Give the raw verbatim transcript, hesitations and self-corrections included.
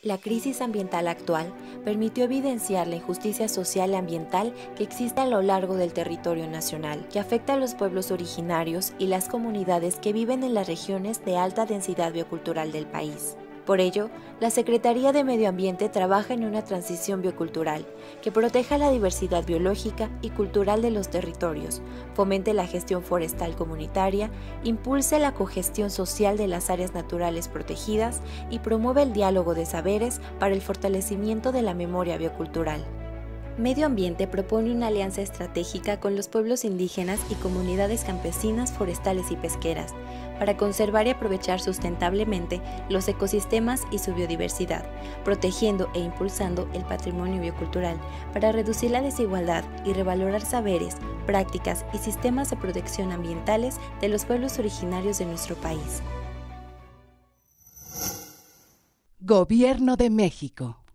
La crisis ambiental actual permitió evidenciar la injusticia social y ambiental que existe a lo largo del territorio nacional, que afecta a los pueblos originarios y las comunidades que viven en las regiones de alta densidad biocultural del país. Por ello, la Secretaría de Medio Ambiente trabaja en una transición biocultural que proteja la diversidad biológica y cultural de los territorios, fomente la gestión forestal comunitaria, impulse la cogestión social de las áreas naturales protegidas y promueve el diálogo de saberes para el fortalecimiento de la memoria biocultural. Medio Ambiente propone una alianza estratégica con los pueblos indígenas y comunidades campesinas, forestales y pesqueras para conservar y aprovechar sustentablemente los ecosistemas y su biodiversidad, protegiendo e impulsando el patrimonio biocultural para reducir la desigualdad y revalorar saberes, prácticas y sistemas de protección ambientales de los pueblos originarios de nuestro país. Gobierno de México.